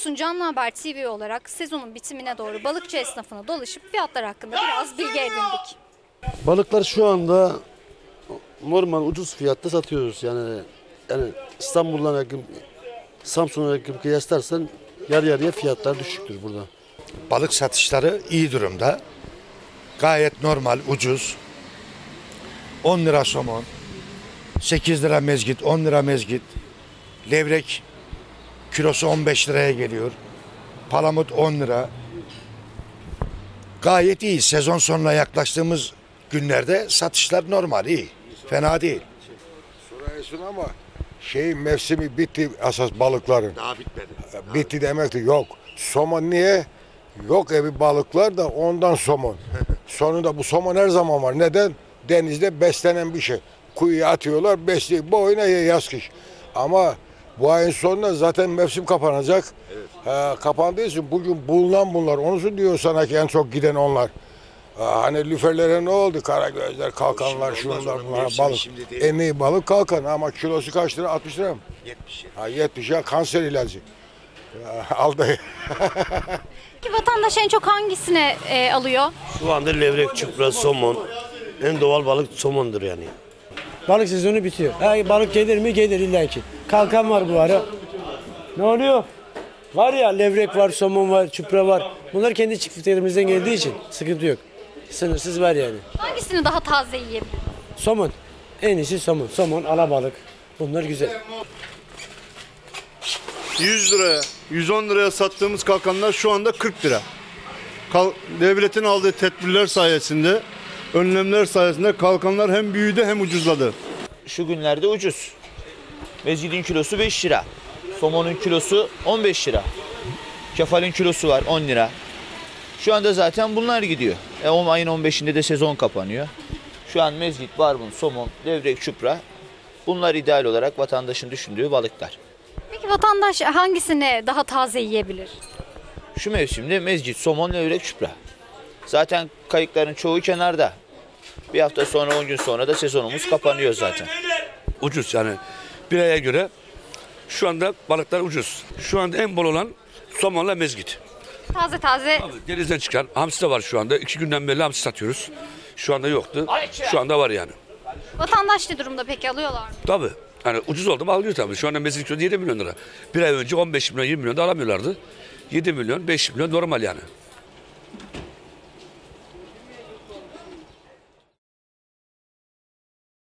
Samsun Canlı Haber TV olarak sezonun bitimine doğru balıkçı esnafına dolaşıp fiyatlar hakkında biraz bilgi edindik. Balıklar şu anda normal ucuz fiyatta satıyoruz. Yani İstanbul'dan yakın, Samsun'a yakın kıyaslarsan yarı yarıya fiyatlar düşüktür burada. Balık satışları iyi durumda. Gayet normal, ucuz. 10 lira somon, 8 lira mezgit, 10 lira mezgit. Levrek kilosu 15 liraya geliyor. Palamut 10 lira. Gayet iyi. Sezon sonuna yaklaştığımız günlerde satışlar normal, iyi. Fena değil. Soruyorsun ama mevsimi bitti asas balıkların. Daha bitmedi. Bitti demektir. Yok. Somon niye? Yok balıklar da ondan somon. Sonunda bu somon her zaman var. Neden? Denizde beslenen bir şey. Kuyuya atıyorlar, besliyor. Bu oyuna yaz kış. Ama bu ayın sonunda zaten mevsim kapanacak. Evet. Kapandığı için bugün bulunan bunlar. Onun için diyor sana ki en çok giden onlar. Hani lüferlere ne oldu? Karagözler, kalkanlar, şunlar, bunlar, balık. Emeği balık kalkan ama kilosu kaç lira? 60 lira mı? 70. 70 ya, kanser ilacı. Al dayı. Peki vatandaş en çok hangisine alıyor? Şu anda levrek, çupra, somon. En doğal balık somondur yani. Balık sezonu bitiyor. Balık gelir mi? Gelir illaki. Kalkan var bu ara. Ne oluyor? Var ya, levrek var, somon var, çupra var. Bunlar kendi çiftliklerimizden geldiği için sıkıntı yok. Sınırsız var yani. Hangisini daha taze yiyebilir? Somon. En iyisi somon. Somon, alabalık. Bunlar güzel. 100 liraya, 110 liraya sattığımız kalkanlar şu anda 40 lira. Devletin aldığı tedbirler sayesinde, önlemler sayesinde kalkanlar hem büyüdü hem ucuzladı. Şu günlerde ucuz. Mezgidin kilosu 5 lira. Somonun kilosu 15 lira. Kefalin kilosu var 10 lira. Şu anda zaten bunlar gidiyor. Ayın 15'inde de sezon kapanıyor. Şu an mezgit, barbun, somon, levrek, çupra. Bunlar ideal olarak vatandaşın düşündüğü balıklar. Peki vatandaş hangisini daha taze yiyebilir? Şu mevsimde mezgit, somon, levrek, çupra. Zaten kayıkların çoğu kenarda. Bir hafta sonra 10 gün sonra da sezonumuz kapanıyor zaten. Ucuz yani. Bir aya göre şu anda balıklar ucuz. Şu anda en bol olan somonla mezgit. Taze taze. Denizden çıkan hamsi de var şu anda. 2 günden beri hamsi satıyoruz. Şu anda yoktu. Şu anda var yani. Vatandaş ne durumda peki, alıyorlar mı? Tabii. Yani ucuz oldu mu alıyor tabii. Şu anda mezgit kilosu 7 milyon lira. Bir ay önce 15 milyon 20 milyon da alamıyorlardı. 7 milyon 5 milyon normal yani.